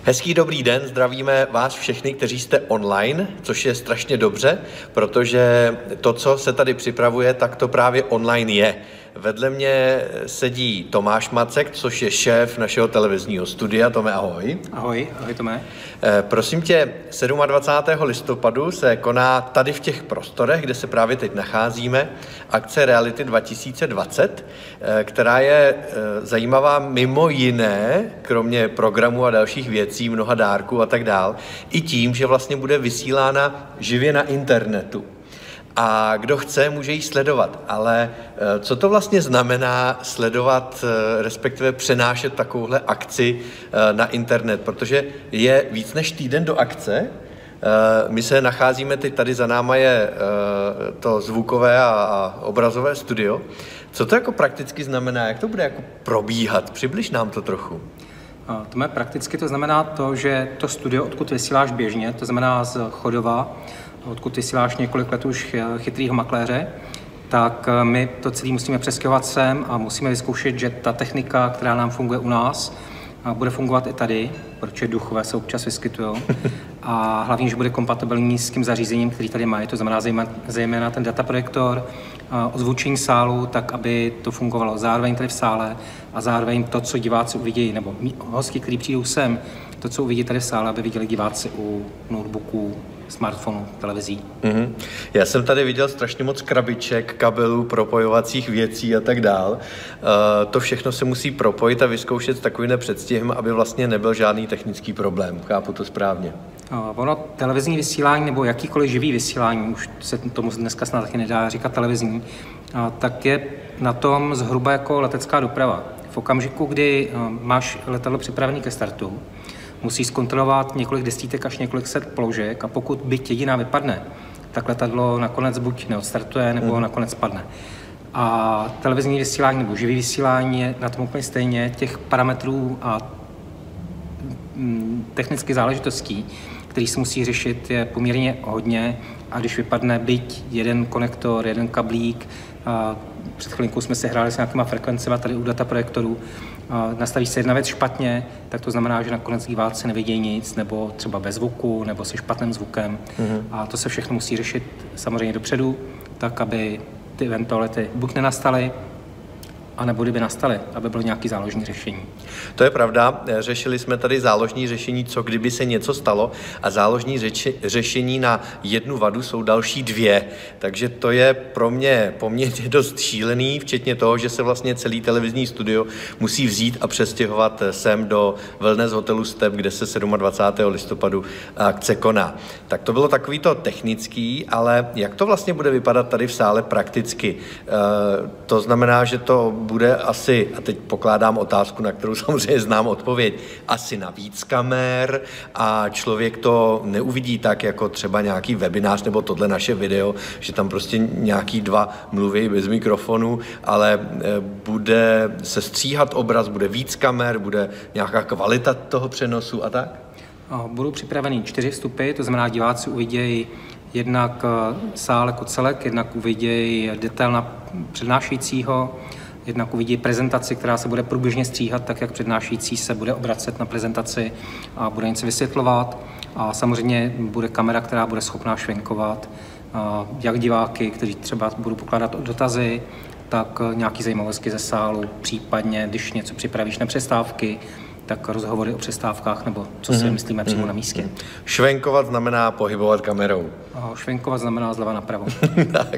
Hezký dobrý den, zdravíme vás všechny, kteří jste online, což je strašně dobře, protože to, co se tady připravuje, tak to právě online je. Vedle mě sedí Tomáš Macek, což je šéf našeho televizního studia. Tome, ahoj. Ahoj Tome. Prosím tě, 27. listopadu se koná tady v těch prostorech, kde se právě teď nacházíme, akce Reality 2020, která je zajímavá mimo jiné, kromě programu a dalších věcí, mnoha dárků a tak dál, i tím, že vlastně bude vysílána živě na internetu. A kdo chce, může ji sledovat. Ale co to vlastně znamená sledovat, respektive přenášet takovouhle akci na internet? Protože je víc než týden do akce. My se nacházíme teď, tady za náma je to zvukové a obrazové studio. Co to jako prakticky znamená? Jak to bude jako probíhat? Přibliž nám to trochu. Prakticky to znamená to, že to studio, odkud vysíláš běžně, to znamená z Chodova, odkud vysíláš několik let už chytrýho makléře, tak my to celé musíme přestěhovat sem a musíme vyzkoušet, že ta technika, která nám funguje u nás, bude fungovat i tady, protože duchové se občas vyskytují. A hlavně, že bude kompatibilní s tím zařízením, který tady mají, to znamená zejména ten dataprojektor, ozvučení sálu, tak aby to fungovalo zároveň tady v sále a zároveň to, co diváci uvidí, nebo hosti, kteří přijdou sem, to, co uvidí tady v sále, aby viděli diváci u notebooků, smartphonu, televizí. Já jsem tady viděl strašně moc krabiček, kabelů, propojovacích věcí a tak dál. To všechno se musí propojit a vyzkoušet s takovým předstihem, aby vlastně nebyl žádný technický problém. Chápu to správně. Ono televizní vysílání nebo jakýkoliv živý vysílání, už se tomu dneska snad taky nedá říkat televizní, tak je na tom zhruba jako letecká doprava. V okamžiku, kdy máš letadlo připravené ke startu, musí zkontrolovat několik desítek až několik set položek a pokud byť jediná vypadne, tak letadlo nakonec buď neodstartuje, nebo nakonec spadne. A televizní vysílání nebo živý vysílání je na tom úplně stejně. Těch parametrů a technických záležitostí, které se musí řešit, je poměrně hodně a když vypadne byť jeden konektor, jeden kablík, před chvilinkou jsme se hráli s nějakýma frekvencemi tady u dataprojektorů, nastaví se jedna věc špatně, tak to znamená, že nakonec diváci nevidějí nic, nebo třeba bez zvuku, nebo se špatným zvukem. A to se všechno musí řešit samozřejmě dopředu, tak aby ty eventuality buď nenastaly, anebo kdyby nastaly, aby bylo nějaké záložní řešení. To je pravda. Řešili jsme tady záložní řešení, co kdyby se něco stalo, a záložní řešení na jednu vadu jsou další dvě. Takže to je pro mě poměrně dost šílený, včetně toho, že se vlastně celý televizní studio musí vzít a přestěhovat sem do Wellness hotelu Step, kde se 27. listopadu akce koná. Tak to bylo takový to technický, ale jak to vlastně bude vypadat tady v sále prakticky? To znamená, že to bude asi, a teď pokládám otázku, na kterou samozřejmě znám odpověď, asi na víc kamer a člověk to neuvidí tak, jako třeba nějaký webinář nebo tohle naše video, že tam prostě nějaký dva mluví bez mikrofonu, ale bude se stříhat obraz, bude víc kamer, bude nějaká kvalita toho přenosu a tak? Budou připraveny 4 vstupy, to znamená, diváci uvidějí jednak sál jako celek, jednak uvidějí detail na přednášejícího, jednak uvidí prezentaci, která se bude průběžně stříhat, tak jak přednášející se bude obracet na prezentaci a bude něco vysvětlovat. A samozřejmě bude kamera, která bude schopná švenkovat jak diváky, kteří třeba budou pokládat dotazy, tak nějaké zajímavosti ze sálu, případně, když něco připravíš na přestávky, tak rozhovory o přestávkách, nebo co si myslíme přímo na místě. Švenkovat znamená pohybovat kamerou. Švenkovat znamená zleva napravo. Tak.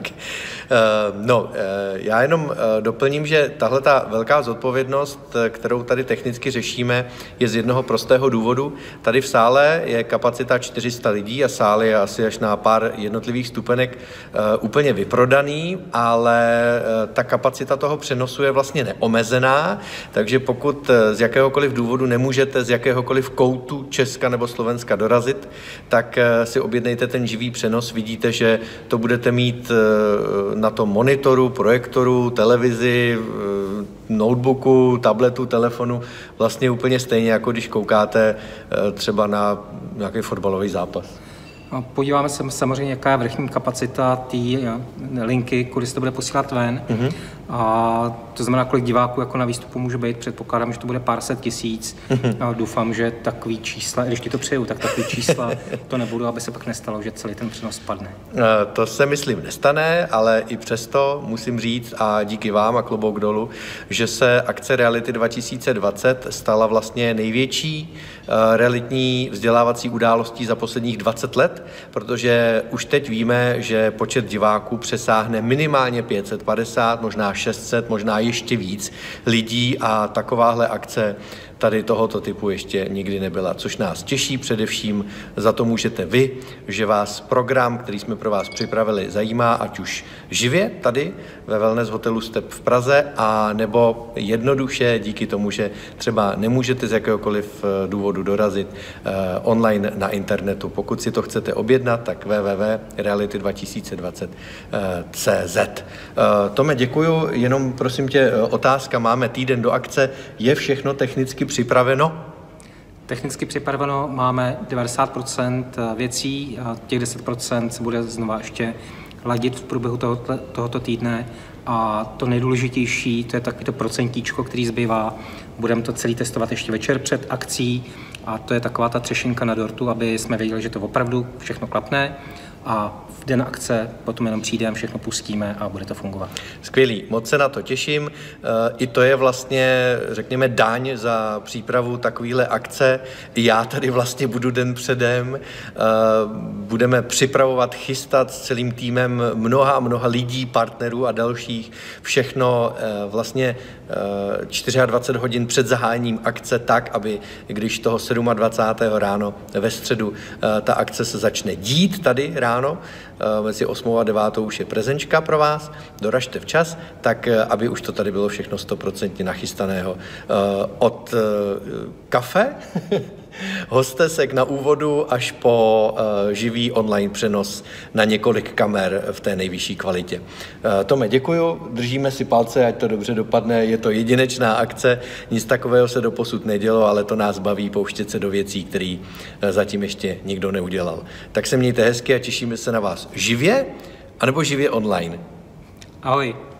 Já jenom doplním, že tahle ta velká zodpovědnost, kterou tady technicky řešíme, je z jednoho prostého důvodu. Tady v sále je kapacita 400 lidí a sál je asi až na pár jednotlivých stupenek úplně vyprodaný, ale ta kapacita toho přenosu je vlastně neomezená, takže pokud z jakéhokoliv důvodu nemůžete z jakéhokoliv koutu Česka nebo Slovenska dorazit, tak si objednejte ten živý přenos. Vidíte, že to budete mít na tom monitoru, projektoru, televizi, notebooku, tabletu, telefonu, vlastně úplně stejně, jako když koukáte třeba na nějaký fotbalový zápas. Podíváme se samozřejmě, jaká je vrchní kapacita té linky, kudy se to bude posílat ven. A to znamená, kolik diváků jako na výstupu může být. Předpokládám, že to bude pár set tisíc. A doufám, že takový čísla, když ti to přeju, tak takový čísla to nebudu, aby se pak nestalo, že celý ten přenos spadne. To se myslím nestane, ale i přesto musím říct a díky vám a klobouk dolů, že se akce Reality 2020 stala vlastně největší realitní vzdělávací událostí za posledních 20 let, protože už teď víme, že počet diváků přesáhne minimálně 550, možná 600, možná ještě víc lidí a takováhle akce tady tohoto typu ještě nikdy nebyla, což nás těší především, za to můžete vy, že vás program, který jsme pro vás připravili, zajímá, ať už živě tady ve Wellness hotelu Step v Praze, a nebo jednoduše díky tomu, že třeba nemůžete z jakéhokoliv důvodu dorazit online na internetu. Pokud si to chcete objednat, tak www.reality2020.cz. Tome, děkuju, jenom prosím tě otázka, máme týden do akce, je všechno technicky připraveno? Technicky připraveno máme 90% věcí, a těch 10% se bude znova ještě ladit v průběhu tohoto týdne, a to nejdůležitější, to je takový to procentíčko, který zbývá. Budeme to celý testovat ještě večer před akcí a to je taková ta třešinka na dortu, aby jsme věděli, že to opravdu všechno klapne, a v den akce potom jenom přijdeme, všechno pustíme a bude to fungovat. Skvělý, moc se na to těším. I to je vlastně, řekněme, daň za přípravu takovéhle akce. Já tady vlastně budu den předem. Budeme připravovat, chystat s celým týmem mnoha a mnoha lidí, partnerů a dalších. Všechno vlastně 24 hodin před zahájením akce tak, aby když toho 27. ráno ve středu ta akce se začne dít tady ráno, mezi 8 a 9 už je prezenčka pro vás, doražte včas, tak aby už to tady bylo všechno 100% nachystaného. Od kafe, hostesek na úvodu až po živý online přenos na několik kamer v té nejvyšší kvalitě. Tome, děkuju, držíme si palce, ať to dobře dopadne, je to jedinečná akce, nic takového se doposud nedělo, ale to nás baví pouštět se do věcí, které zatím ještě nikdo neudělal. Tak se mějte hezky a těšíme se na vás živě, anebo živě online. Ahoj.